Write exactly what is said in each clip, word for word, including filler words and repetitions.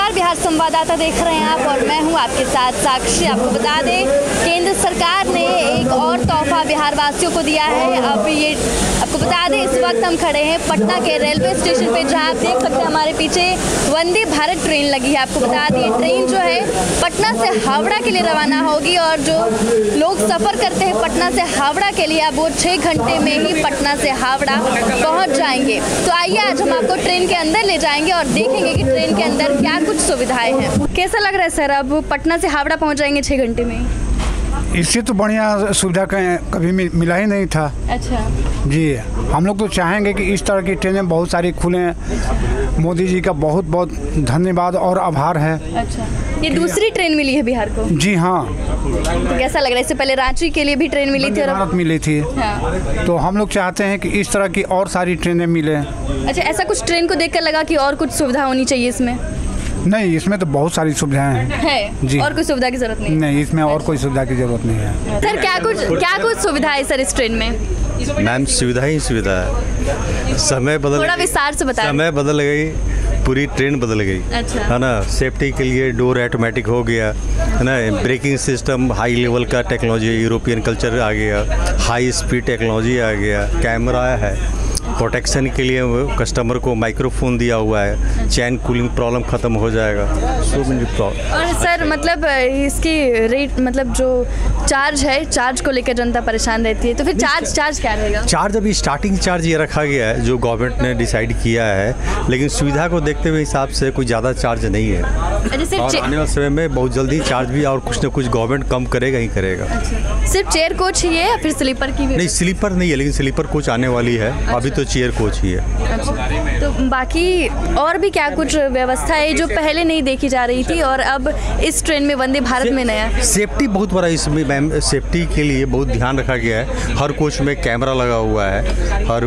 नमस्कार, बिहार संवाददाता देख रहे हैं आप और मैं हूं आपके साथ साक्षी। आपको बता दें, केंद्र सरकार ने एक और तोहफा बिहार वासियों को दिया है। अब ये आपको बता दें, इस वक्त हम खड़े हैं पटना के रेलवे स्टेशन पे, जहां आप देख सकते हैं हमारे पीछे वंदे भारत ट्रेन लगी है। आपको बता दें, ट्रेन जो है पटना से हावड़ा के लिए रवाना होगी और जो लोग सफ़र करते हैं पटना से हावड़ा के लिए, अब वो छः घंटे में ही पटना से हावड़ा पहुँच जाएंगे। तो आइए आज हम आपको ट्रेन के अंदर ले जाएंगे और देखेंगे कि ट्रेन के अंदर क्या कुछ सुविधाएं हैं। कैसा लग रहा है सर, अब पटना से हावड़ा पहुंच जाएंगे छः घंटे में? इससे तो बढ़िया सुविधा कभी मिला ही नहीं था। अच्छा जी, हम लोग तो चाहेंगे कि इस तरह की ट्रेनें बहुत सारी खुलें। मोदी जी का बहुत बहुत धन्यवाद और आभार है। अच्छा, ये दूसरी ट्रेन मिली है बिहार को? जी हाँ। तो कैसा लग रहा है? इससे पहले रांची के लिए भी ट्रेन मिली थी और भारत मिली थी। हाँ। तो हम लोग चाहते हैं कि इस तरह की और सारी ट्रेनें मिलें। अच्छा, ऐसा कुछ ट्रेन को देखकर लगा कि और कुछ सुविधा होनी चाहिए इसमें? नहीं, इसमें तो बहुत सारी सुविधाएं हैं। है जी, और कोई सुविधा की जरूरत नहीं? नहीं, इसमें और कोई सुविधा की जरूरत नहीं है। सर क्या कुछ क्या कुछ सुविधा है सर इस ट्रेन में? मैम सुविधा ही सुविधा है। समय बदल थोड़ा विस्तार से बताएं। समय बदल गई, पूरी ट्रेन बदल गई। अच्छा। है ना। सेफ्टी के लिए डोर ऑटोमेटिक हो गया है ना। ब्रेकिंग सिस्टम हाई लेवल का टेक्नोलॉजी, यूरोपियन कल्चर आ गया, हाई स्पीड टेक्नोलॉजी आ गया, कैमरा है, प्रोटेक्शन के लिए कस्टमर को माइक्रोफोन दिया हुआ है, चैन कूलिंग प्रॉब्लम ख़त्म हो जाएगा। So many problem. और सर मतलब इसकी रेट, मतलब जो चार्ज है, चार्ज को लेकर जनता परेशान रहती है, तो फिर चार्ज चार्ज क्या रहेगा? चार्ज अभी स्टार्टिंग चार्ज ये रखा गया है जो गवर्नमेंट ने डिसाइड किया है, लेकिन सुविधा को देखते हुए हिसाब से कोई ज़्यादा चार्ज नहीं है। और आने वाले समय में बहुत जल्दी चार्ज भी और कुछ न कुछ गवर्नमेंट कम करेगा ही करेगा। अच्छा। सिर्फ चेयर कोच ही है या फिर स्लीपर की भी? नहीं, स्लीपर नहीं है, लेकिन स्लीपर कोच आने वाली है। अच्छा। अभी तो चेयर कोच ही है। अच्छा। तो बाकी और भी क्या कुछ व्यवस्था है जो पहले नहीं देखी जा रही थी और अब इस ट्रेन में वंदे भारत में नया? सेफ्टी बहुत बड़ा इसमें मैम, सेफ्टी के लिए बहुत ध्यान रखा गया है। हर कोच में कैमरा लगा हुआ है। हर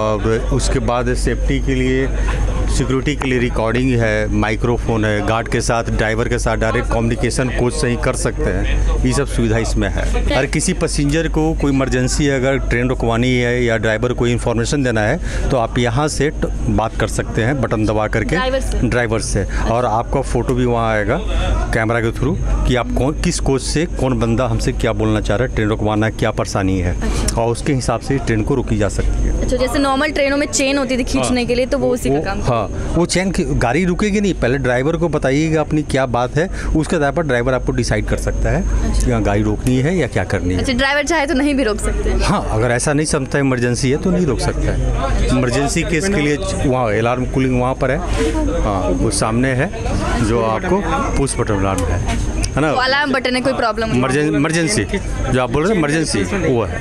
उसके बाद सेफ्टी के लिए, सिक्योरिटी के लिए रिकॉर्डिंग है, माइक्रोफोन है, गार्ड के साथ, ड्राइवर के साथ डायरेक्ट कम्युनिकेशन कोच से ही कर सकते हैं। ये सब सुविधा इसमें है। अगर किसी पैसेंजर को कोई इमरजेंसी अगर ट्रेन रुकवानी है या ड्राइवर को इन्फॉर्मेशन देना है तो आप यहाँ से बात कर सकते हैं बटन दबा करके ड्राइवर से, से। और आपका फ़ोटो भी वहाँ आएगा कैमरा के थ्रू कि आप कौन किस कोच से कौन बंदा हमसे क्या बोलना चाह रहा है, ट्रेन रुकवाना है, क्या परेशानी है। अच्छा। और उसके हिसाब से ट्रेन को रुकी जा सकती है। अच्छा, जैसे नॉर्मल ट्रेनों में चेन होती थी खींचने हाँ। के लिए, तो वो उसी का काम? हाँ, वो चैन की गाड़ी रुकेगी नहीं, पहले ड्राइवर को बताइएगा अपनी क्या बात है, उसके आधार पर ड्राइवर आपको डिसाइड कर सकता है। अच्छा। कि यहाँ गाड़ी रोकनी है या क्या करनी है। अच्छा, ड्राइवर चाहे तो नहीं भी रोक सकते? हाँ, अगर ऐसा नहीं समझता इमरजेंसी है तो नहीं रोक सकता है। इमरजेंसी केस के लिए वहाँ अलार्म कूलिंग वहाँ पर है। हाँ, वो सामने है जो आपको पुश बटन अलार्म है, है ना। अलार्म बटन है, कोई प्रॉब्लम? इमरजेंसी जो आप बोल रहे हैं इमरजेंसी, वो है।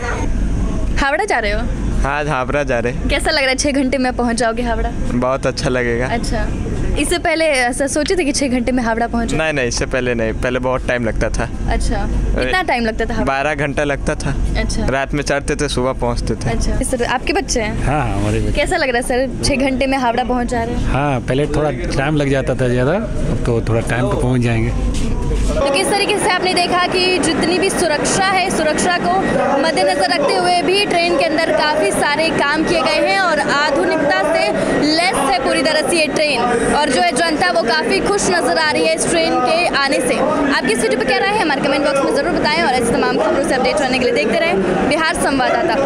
हावड़ा जा रहे हो? हाँ, हावड़ा जा रहे हैं। कैसा लग रहा है, छः घंटे में पहुंच जाओगे हावड़ा? बहुत अच्छा लगेगा। अच्छा, इससे पहले ऐसा सोचे थे कि छः घंटे में हावड़ा पहुंचे? नहीं नहीं, इससे पहले नहीं, पहले बहुत टाइम लगता था। अच्छा, कितना टाइम लगता था? बारह घंटा लगता था। अच्छा। रात में चढ़ते थे, सुबह पहुंचते थे। अच्छा। सर आपके बच्चे हैं? हाँ, हमारे बच्चे। कैसा लग रहा है सर, छः घंटे में हावड़ा पहुँच जा रहे हैं? हाँ, पहले थोड़ा टाइम लग जाता था ज़्यादा, अब तो थोड़ा टाइम पर पहुँच जाएंगे। तो किस तरीके से आपने देखा कि जितनी भी सुरक्षा है, सुरक्षा को मद्देनजर रखते हुए भी ट्रेन के अंदर काफ़ी सारे काम किए गए हैं और आधुनिकता से लैस है पूरी तरह से ये ट्रेन। और जो है जनता वो काफ़ी खुश नजर आ रही है इस ट्रेन के आने से। आपकी इस वीडियो पर क्या राय है हमारे कमेंट बॉक्स में ज़रूर बताएं और ऐसे तमाम खबरों से अपडेट रहने के लिए देखते रहें बिहार संवाददाता।